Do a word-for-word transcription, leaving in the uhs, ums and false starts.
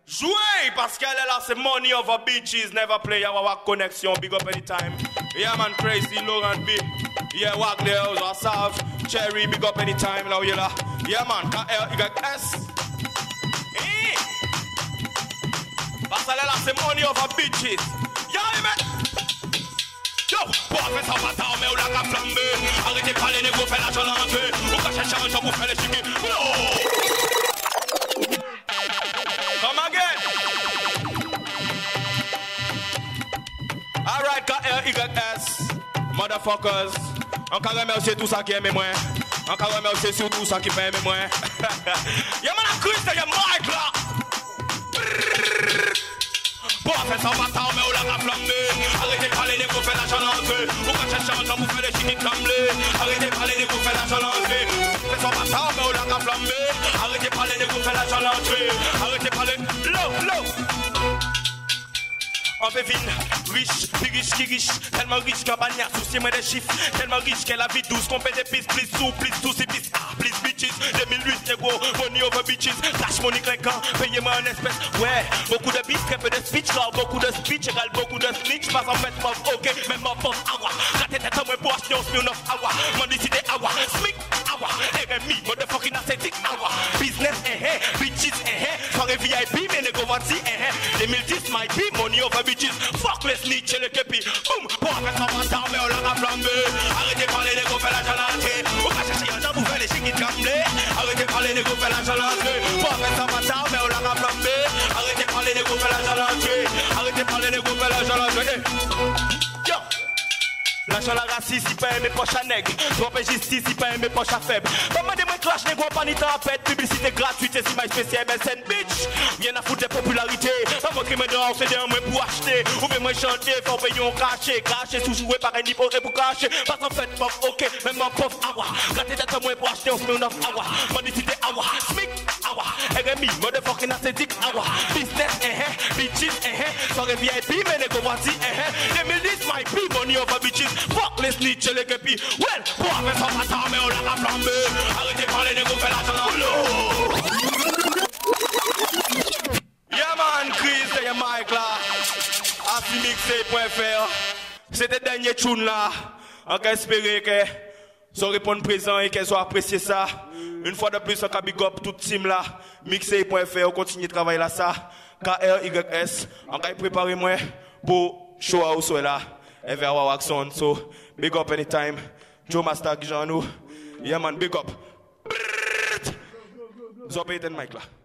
Jouez parce qu'elle est là, c'est money over bitches, never play Arawak Konnexion, big up anytime. Yeah man, crazy, Laurent B. Yeah, walk there, Sav, Cherry, big up anytime, là, yeah, là. Yeah man, K R Y S. Eh? Parce qu'elle est là, c'est money over bitches. Yeah, man. Yo, pour faire ça, pas mais on l'a qu'à flamber. Arrêtez de parler, négro, fait la challenge. Ou qu'à chercher un job pour faire les chiquets. Come again. Alright, K R Y S. Motherfuckers. Encore remercier tout ça qui aime moi. Encore remercier sur tout ça qui fait aimer moi. Y'a mon Krys-M O B, y'a Mike là. Pour faire ça, pas mais on l'a qu'à flamber. Arrêtez de parler, négro, fait la challenge. Ou qu'à chercher un job pour faire les chiquets trembler. Arrêtez de parler, négro, fait la challenge. Fais ça, pas mais on l'a qu'à flamber. Arrêtez de parler, négro, fait la challenge. Arrêtez de parler, low, low. On fait vite, riche, plus riche qui riche. Tellement riche qu'un bagnard, souci moi des chiffres. Tellement riche qu'elle a vie douce, qu'on paie des pistes, plus sous, plus tous ces pistes. Ah, plus bitches, deux mille huit, négro, money over bitches. Cash money clinquant, payez-moi en espèce. Ouais, beaucoup de bis, très peu de speech, car beaucoup de speech égale beaucoup de snitch. Passe en fait, mob, ok, même mob, boss, awa. La tête est à moi pour acheter un spion of awa. Mon décidé awa, smic, awa. R M I, motherfucking ascetic, awa. Business, eh, eh, bitches, eh, eh. Soirée V I P, mais négro vanti, eh, eh. deux mille dix, my P, money over bitches. Fuck les snitch et les képi. Boum, pour faire ça, matin, mais on l'a flambé. Arrêtez de parler, négro, fait la challenge. Ou qu'à chercher un job pour faire les chiquits trembler. Arrêtez de parler, négro, fait la challenge. Pour faire ça, matin, mais on l'a flambé. Arrêtez de parler, négro, fait la challenge. Arrêtez de parler, négro, fait la challenge. Yo! L'argent la raciste, il paye mes poches à nègre. Trop justice, il paye mes poches à faible. Maman de moi clash, négro, pas ni temps à pète. Publicité gratuite, c'est si ma spéciale M S N, bitch. Viens à foutre des popularités. Pas montrer mes dents, c'est d'un moi pour acheter. Ou bien moi chanter, faut payer un cachet. Cachet sous jouer par un niveau pour cacher. Parce en fait, pop, ok, même mon pauvre awa. Gâtez d'être moi pour acheter, on se met une offre awa. Mendicité awa, smic awa. R M I, motherfucking ascetic awa. Business, eh eh, bitches, eh eh. Soirée V I P, mais négro, voici, eh eh. deux mille dix, my P, money over bitches. Fuck les snitch et les képis. Well, pour faire ça, matin, mais on l'a qu'à flamber. Arrêtez de parler, négro, fait la challenge. Yeah man, Krys, c'est y'a Mike là. Asi Mixey point F R. C'était le dernier tune là. On peut espérer que ça réponde présent et qu'elle soit apprécié ça. Une fois de plus, on peut big up toute team là. Mixey point F R, on continue de travailler là ça. K R Y S. On peut préparer moi pour show house là. Et vers Arawak Son, so big up anytime. Joe Master, Jean nous. Yeah man, big up. Vous avez été Mike là.